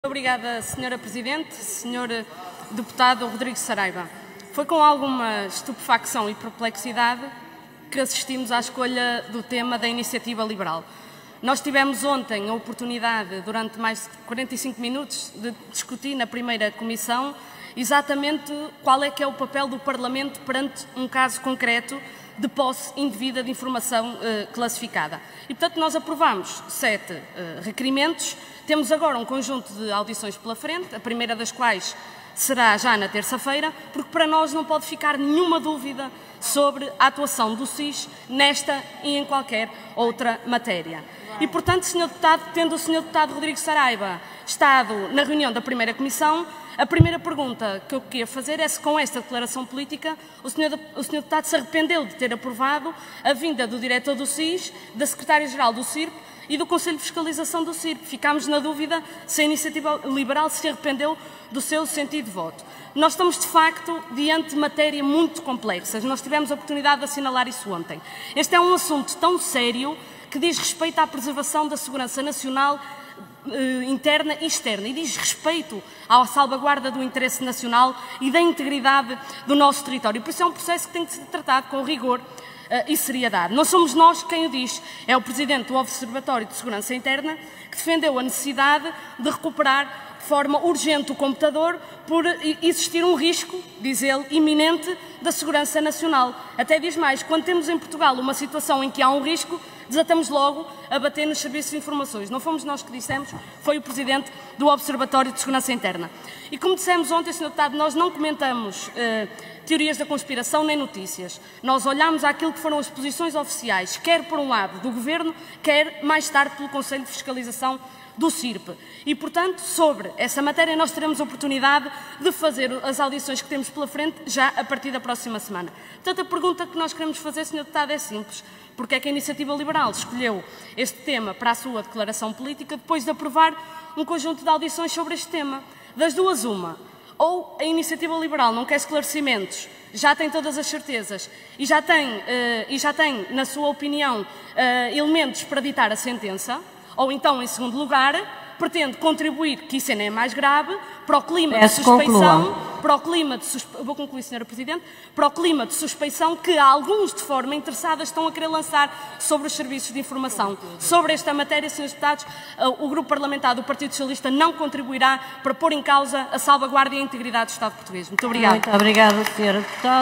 Obrigada, Sra. Presidente. Sr. Deputado Rodrigo Saraiva, foi com alguma estupefacção e perplexidade que assistimos à escolha do tema da iniciativa liberal. Nós tivemos ontem a oportunidade, durante mais de 45 minutos, de discutir na primeira comissão exatamente qual é que é o papel do Parlamento perante um caso concreto de posse indevida de informação classificada. E, portanto, nós aprovamos 7 requerimentos. Temos agora um conjunto de audições pela frente, a primeira das quais será já na terça-feira, porque para nós não pode ficar nenhuma dúvida sobre a atuação do SIS nesta e em qualquer outra matéria. E, portanto, Sr. Deputado, tendo o Sr. Deputado Rodrigo Saraiva estado na reunião da primeira comissão, a primeira pergunta que eu queria fazer é se com esta declaração política o Sr. Deputado se arrependeu de ter aprovado a vinda do diretor do SIS, da Secretária-Geral do CIRP e do Conselho de Fiscalização do CIRP. Ficámos na dúvida se a iniciativa liberal se arrependeu do seu sentido de voto. Nós estamos, de facto, diante de matéria muito complexa. Nós tivemos a oportunidade de assinalar isso ontem. Este é um assunto tão sério que diz respeito à preservação da segurança nacional interna e externa e diz respeito à salvaguarda do interesse nacional e da integridade do nosso território. Por isso é um processo que tem que ser tratado com rigor e seriedade. Não somos nós quem o diz, é o Presidente do Observatório de Segurança Interna que defendeu a necessidade de recuperar de forma urgente o computador por existir um risco, diz ele, iminente da segurança nacional. Até diz mais, quando temos em Portugal uma situação em que há um risco, desatamos logo a bater nos serviços de informações. Não fomos nós que dissemos, foi o Presidente do Observatório de Segurança Interna. E como dissemos ontem, Sr. Deputado, nós não comentamos teorias da conspiração nem notícias. Nós olhamos àquilo que foram as posições oficiais, quer por um lado do Governo, quer mais tarde pelo Conselho de Fiscalização do CIRP. E, portanto, sobre essa matéria nós teremos a oportunidade de fazer as audições que temos pela frente já a partir da próxima semana. Portanto, a pergunta que nós queremos fazer, Sr. Deputado, é simples. Porque é que a Iniciativa Liberal escolheu este tema para a sua declaração política depois de aprovar um conjunto de audições sobre este tema? Das duas, uma. Ou a Iniciativa Liberal não quer esclarecimentos, já tem todas as certezas e já tem na sua opinião, elementos para ditar a sentença, ou então, em segundo lugar, pretende contribuir, que isso ainda é mais grave, para o clima de suspeição, vou concluir, Sra. Presidente, para o clima de suspeição que alguns de forma interessada estão a querer lançar sobre os serviços de informação. Sobre esta matéria, Srs. Deputados, o Grupo Parlamentar do Partido Socialista não contribuirá para pôr em causa a salvaguarda e a integridade do Estado português. Muito obrigada. Muito obrigada, Sra. Deputada.